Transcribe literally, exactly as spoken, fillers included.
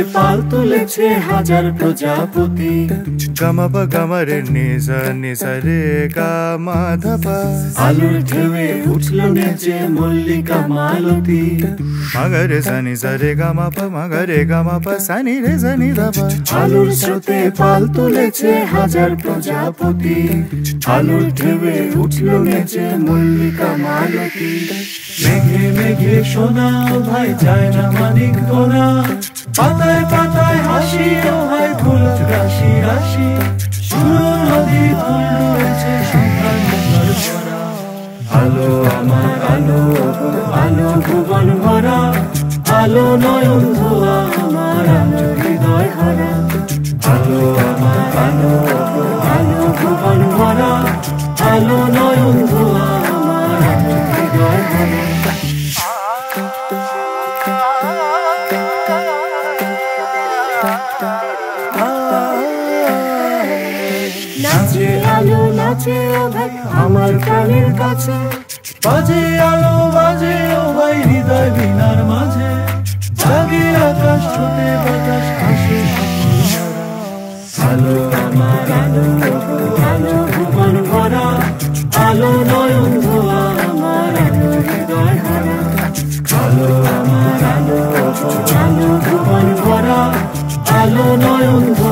পাল তুলেছে হাজার প্রজাপতি। গামা পা গামা রে নিসা নিসা রে গা মা ধা পা। আলোর ঢেউয়ে উঠল নেচে মল্লিকা মালতী। মাগা রে সা নিসা রে গামা পা মাগা রে গামা পা সা নি রে সা নি ধা পা। আলোর স্রোতে পাল তুলেছে হাজার প্রজাপতি। আলোর ঢেউয়ে উঠল নেচে মল্লিকা মালতী। মেঘে মেঘে সোনা ভাই যায় না মানিক গোনা। পাতায় পাতায় হাসি ও ভাই ফুল রাশি রাশি। সুর নদী ফুল রয়েছে সন্ধ্যার ভরা। আলো আমার আলো আলো ভুবন ভরা। আলো নয়ন ধোয়া আমার আলো হৃদয় হারা। আলো আমার আলো আলো ভুবন ভরা। আলো নয়ন ধোয়া আমার আলো হৃদয় হারা। নাচে আলো নাচে ও ভাই আমার প্রাণের কাছে। বাজে আলো বাজে ও ভাই হৃদয় বিনার মাঝে। জাগে আকাশ ছোটে বাতাস হাসে। আলো আমার আলো আলো ভুবন ভরা। আলো নয়ন ধোয়া আমার আলো হৃদয় হারা। আলো আমার আলো আলো ভুবন ভরা। আলো নয়ন